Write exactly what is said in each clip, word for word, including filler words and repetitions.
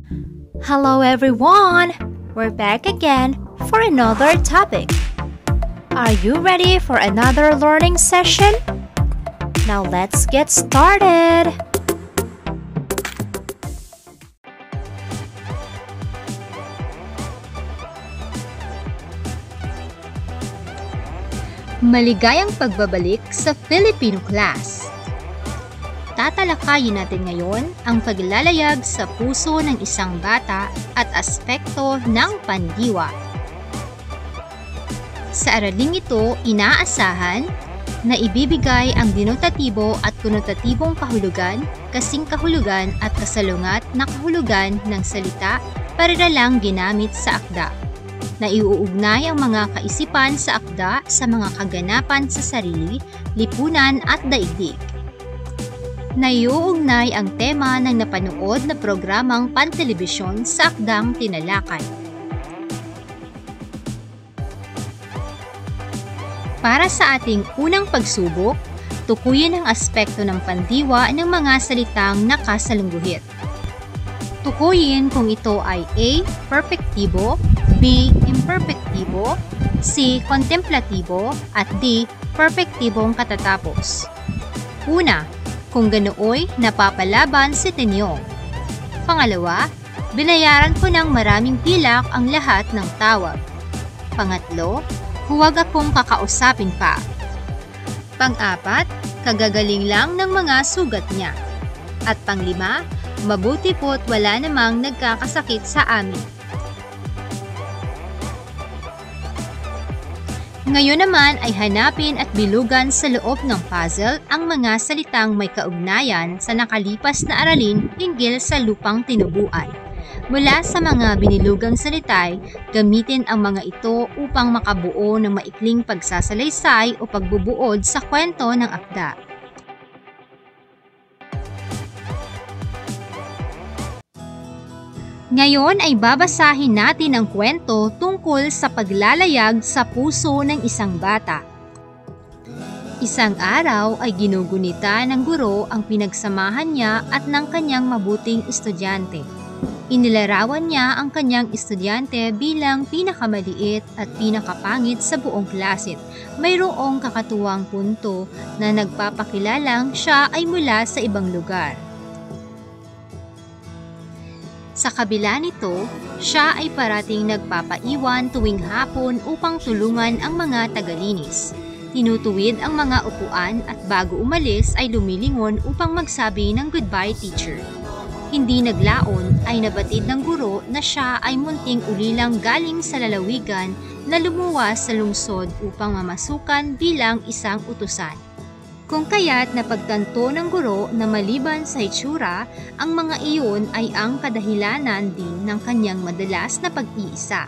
Hello everyone! We're back again for another topic. Are you ready for another learning session? Now let's get started! Maligayang pagbabalik sa Filipino class! Tatalakayin natin ngayon ang paglalayag sa puso ng isang bata at aspekto ng pandiwa. Sa araling ito, inaasahan na ibibigay ang denotatibo at konotatibong kahulugan, kasing kahulugan at kasalungat na kahulugan ng salita para lang ginamit sa akda. Na iuugnay ang mga kaisipan sa akda sa mga kaganapan sa sarili, lipunan at daigdig. Naiuugnay ang tema ng napanood na programang pantelebisyon sa akdang tinalakay. Para sa ating unang pagsubok, tukuyin ang aspekto ng pandiwa ng mga salitang nakasalungguhit. Tukuyin kung ito ay A. Perpektibo, B. Imperpektibo, C. Kontemplatibo, at D. Perpektibong katatapos. Una, kung ganooy napapalaban si Tenyong. Pangalawa, binayaran ko ng maraming pilak ang lahat ng tawag. Pangatlo, huwag akong kakausapin pa. Pang-apat, kagagaling lang ng mga sugat niya. At panglima, mabuti po't wala namang nagkakasakit sa amin. Ngayon naman ay hanapin at bilugan sa loob ng puzzle ang mga salitang may kaugnayan sa nakalipas na aralin hinggil sa lupang tinubuan. Mula sa mga binilugang salitay, gamitin ang mga ito upang makabuo ng maikling pagsasalaysay o pagbubuod sa kwento ng akda. Ngayon ay babasahin natin ang kwento tungkol sa paglalayag sa puso ng isang bata. Isang araw ay ginugunita ng guro ang pinagsamahan niya at ng kanyang mabuting estudyante. Inilarawan niya ang kanyang estudyante bilang pinakamaliit at pinakapangit sa buong klase. Mayroong kakatuwang punto na nagpapakilalang siya ay mula sa ibang lugar. Sa kabila nito, siya ay parating nagpapaiwan tuwing hapon upang tulungan ang mga tagalinis. Tinutuwid ang mga upuan at bago umalis ay lumilingon upang magsabi ng goodbye teacher. Hindi naglaon ay nabatid ng guro na siya ay munting ulilang galing sa lalawigan na lumuwas sa lungsod upang mamasukan bilang isang utusan. Kung kaya't napagtanto ng guro na maliban sa itsura, ang mga iyon ay ang kadahilanan din ng kanyang madalas na pag-iisa.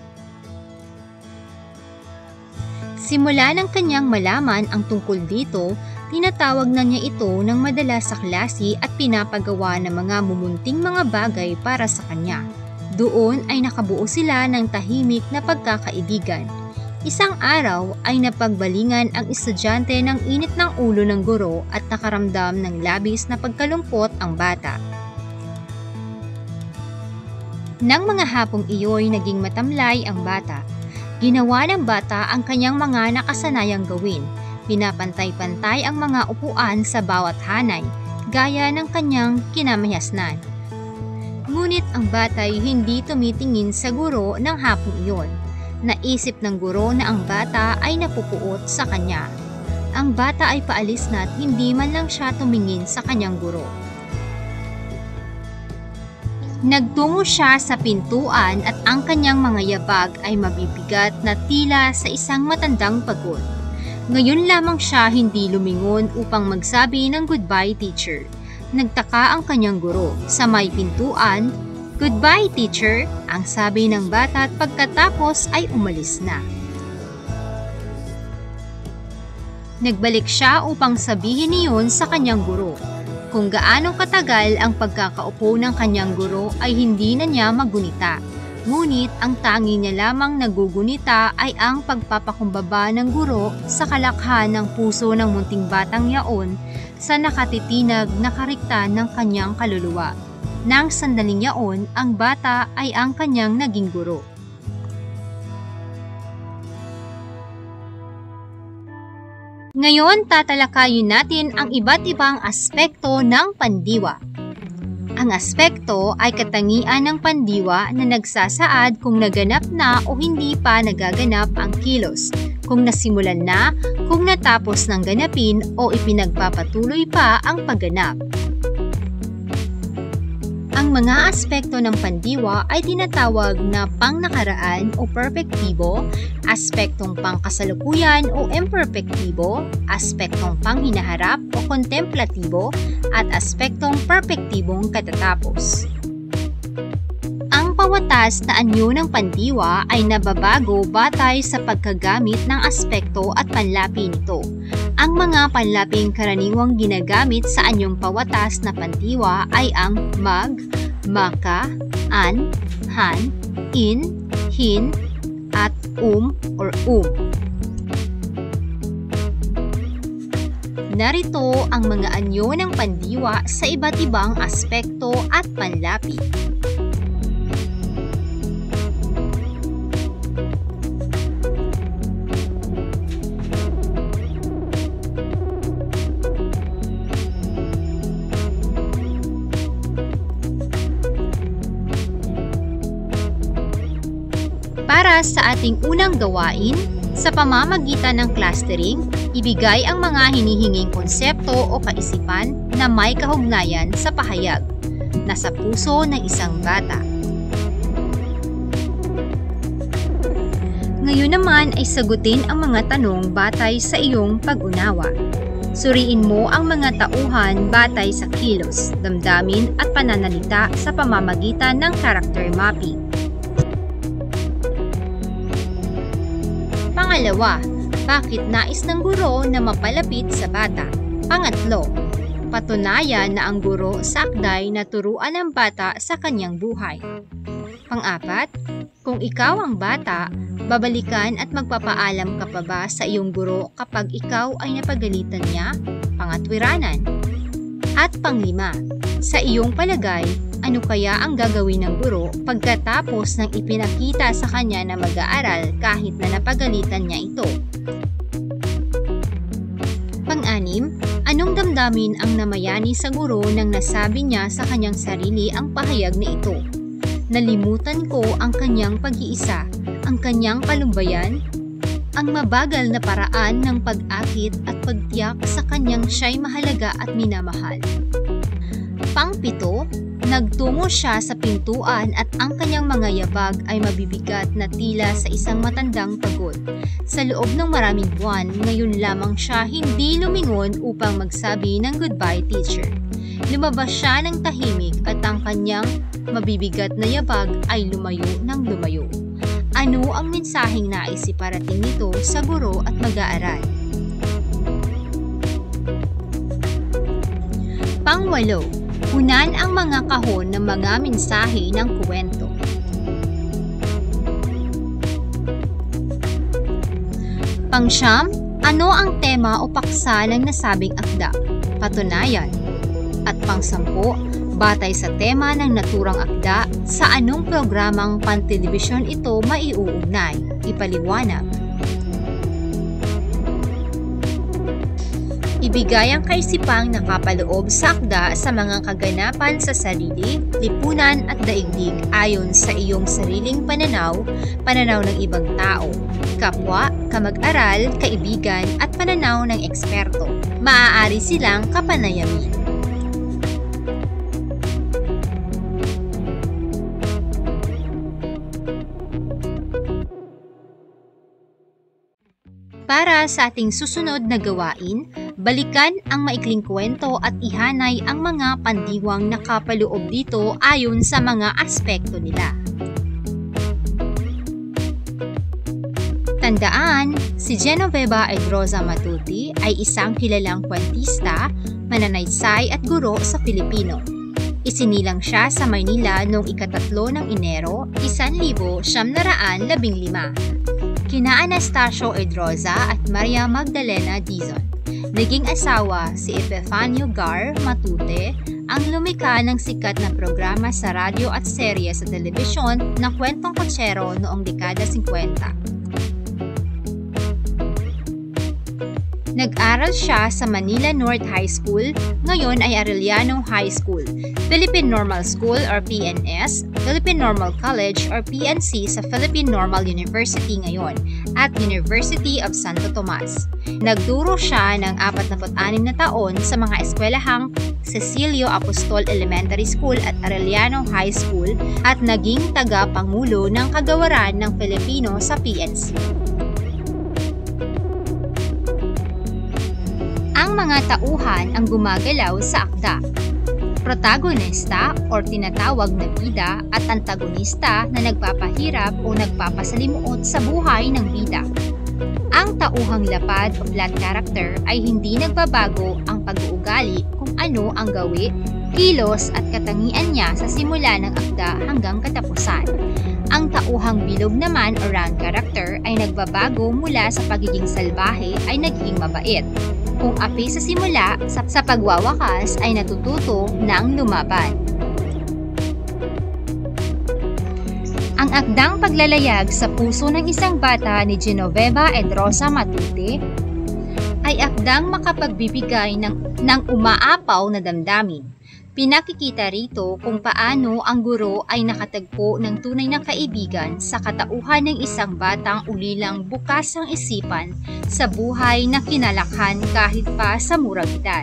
Simula ng kanyang malaman ang tungkol dito, tinatawag na niya ito ng madalas sa klase at pinapagawa ng mga mumunting mga bagay para sa kanya. Doon ay nakabuo sila ng tahimik na pagkakaibigan. Isang araw ay napagbalingan ang estudyante ng init ng ulo ng guro at nakaramdam ng labis na pagkalungkot ang bata. Nang mga hapong iyo'y naging matamlay ang bata. Ginawa ng bata ang kanyang mga nakasanayang gawin. Pinapantay-pantay ang mga upuan sa bawat hanay, gaya ng kanyang kinamahasnan. Ngunit ang bata'y hindi tumitingin sa guro ng hapong iyon. Naisip ng guro na ang bata ay napupuot sa kanya. Ang bata ay paalis na at hindi man lang siya tumingin sa kanyang guro. Nagtungo siya sa pintuan at ang kanyang mga yabag ay mabibigat na tila sa isang matandang pagod. Ngayon lamang siya hindi lumingon upang magsabi ng goodbye teacher. Nagtaka ang kanyang guro. Sa may pintuan, "Goodbye, teacher," ang sabi ng bata at pagkatapos ay umalis na. Nagbalik siya upang sabihin niyon sa kanyang guro. Kung gaano katagal ang pagkakaupo ng kanyang guro ay hindi na niya magunita. Ngunit ang tangi niya lamang nagugunita ay ang pagpapakumbaba ng guro sa kalakhan ng puso ng munting batang yaon sa nakatitinag na karikta ng kanyang kaluluwa. Nang sandaling yaon, ang bata ay ang kanyang naging guro. Ngayon, tatalakayin natin ang iba't ibang aspekto ng pandiwa. Ang aspekto ay katangian ng pandiwa na nagsasaad kung naganap na o hindi pa nagaganap ang kilos, kung nasimulan na, kung natapos ng ganapin o ipinagpapatuloy pa ang pagganap. Ang mga aspekto ng pandiwa ay tinatawag na pangnakaraan o perpektibo, aspektong pangkasalukuyan o imperpektibo, aspektong panghinaharap o kontemplatibo, at aspektong perpektibong katatapos. Ang pawatas na anyo ng pandiwa ay nababago batay sa pagkagamit ng aspekto at panlapi nito. Ang mga panlaping karaniwang ginagamit sa anyong pawatas na pandiwa ay ang mag, maka, an, han, in, hin, at um or um. Narito ang mga anyo ng pandiwa sa iba't ibang aspekto at panlapi. Para sa ating unang gawain, sa pamamagitan ng clustering, ibigay ang mga hinihinging konsepto o kaisipan na may kahugnayan sa pahayag. Nasa puso ng isang bata. Ngayon naman ay sagutin ang mga tanong batay sa iyong pag-unawa. Suriin mo ang mga tauhan batay sa kilos, damdamin at pananalita sa pamamagitan ng character mapping. Pangalawa, bakit nais ng guro na mapalapit sa bata? Pangatlo, patunayan na ang guro sa akday na turuan ng bata sa kanyang buhay. Pang-apat, kung ikaw ang bata, babalikan at magpapaalam ka pa ba sa iyong guro kapag ikaw ay napagalitan niya? Pangatwiranan. At panglima, sa iyong palagay, ano kaya ang gagawin ng guro pagkatapos ng ipinakita sa kanya na mag-aaral kahit na napagalitan niya ito? Pang-anim, anong damdamin ang namayani sa guro nang nasabi niya sa kanyang sarili ang pahayag na ito? Nalimutan ko ang kanyang pag-iisa, ang kanyang palumbayan, ang mabagal na paraan ng pag-akit at pagtiyak sa kanyang siya'y mahalaga at minamahal. Pangpito, nagtungo siya sa pintuan at ang kanyang mga yabag ay mabibigat na tila sa isang matandang pagod. Sa loob ng maraming buwan, ngayon lamang siya hindi lumingon upang magsabi ng goodbye teacher. Lumabas siya ng tahimik at ang kanyang mabibigat na yabag ay lumayo ng lumayo. Ano ang mensaheng nais iparating nito sa guro at mag-aaral? Pangwalo, unan ang mga kahon ng mga mensahe ng kuwento. Pangsyam, ano ang tema o paksa ng nasabing akda? Patunayan. At pangsampu, batay sa tema ng naturang akda, sa anong programang pantelebisyon ito maiuugnay? Ipaliwanag. Ibigay ang kaisipang nakapaloob sa akda sa mga kaganapan sa sarili, lipunan at daigdig ayon sa iyong sariling pananaw, pananaw ng ibang tao, kapwa, kamag-aral, kaibigan at pananaw ng eksperto. Maaari silang kapanayamin. Para sa ating susunod na gawain, balikan ang maikling kwento at ihanay ang mga pandiwang nakapaloob dito ayon sa mga aspekto nila. Tandaan, si Genoveva Edroza Matute ay isang kilalang kwentista, mananaysay at guro sa Filipino. Isinilang siya sa Maynila noong ikatatlo ng Enero, isang libo siyam na raan labing lima. Kina Anastasio Edroza at Maria Magdalena Dizon. Naging asawa si Epifanio Gar Matute ang lumikha ng sikat na programa sa radyo at serye sa telebisyon na Kwentong Kotsero noong dekada singkwenta. Nag-aral siya sa Manila North High School, ngayon ay Arellano High School, Philippine Normal School or P N S, Philippine Normal College or P N C sa Philippine Normal University ngayon, at University of Santo Tomas. Nagturo siya ng apat na anim na taon sa mga eskwelahang Cecilio Apostol Elementary School at Arellano High School at naging taga-pangulo ng kagawaran ng Filipino sa P N C. Ang mga tauhan ang gumagalaw sa akda. Protagonista o tinatawag na bida at antagonista na nagpapahirap o nagpapasalimuot sa buhay ng bida. Ang tauhang lapad o flat character ay hindi nagbabago ang pag-uugali kung ano ang gawi, kilos at katangian niya sa simula ng akda hanggang katapusan. Ang tauhang bilog naman o round character ay nagbabago mula sa pagiging salbahe ay nagiging mabait. Kung api sa simula, sa, sa pagwawakas ay natututo ng lumaban. Ang akdang Paglalayag sa Puso ng Isang Bata ni Genoveva Edroza Matute ay akdang makapagbibigay ng, ng umaapaw na damdamin. Pinakikita rito kung paano ang guro ay nakatagpo ng tunay na kaibigan sa katauhan ng isang batang ulilang bukas ang isipan sa buhay na kinalakhan kahit pa sa murang edad.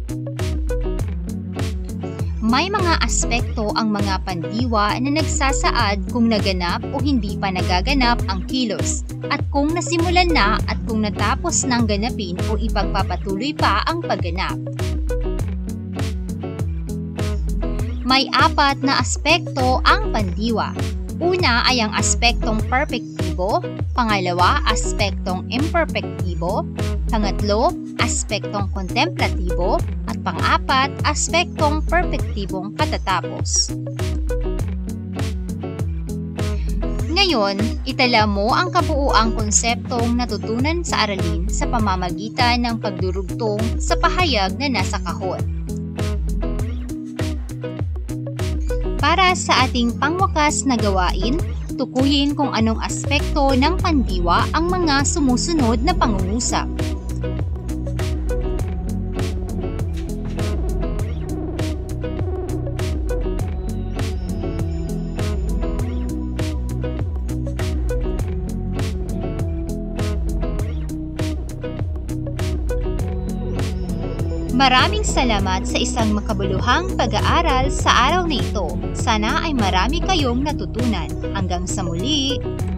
May mga aspekto ang mga pandiwa na nagsasaad kung naganap o hindi pa nagaganap ang kilos, at kung nasimulan na at kung natapos ng ganapin o ipagpapatuloy pa ang pagganap. May apat na aspekto ang pandiwa. Una ay ang aspektong perpektibo, pangalawa, aspektong imperpektibo, pangatlo, aspektong kontemplatibo, at pang-apat, aspektong perpektibong katatapos. Ngayon, itala mo ang kabuuang konseptong natutunan sa aralin sa pamamagitan ng pagdurugtong sa pahayag na nasa kahon. Para sa ating pangwakas na gawain, tukuyin kung anong aspekto ng pandiwa ang mga sumusunod na pangungusap. Maraming salamat sa isang makabuluhang pag-aaral sa araw na ito. Sana ay marami kayong natutunan. Hanggang sa muli!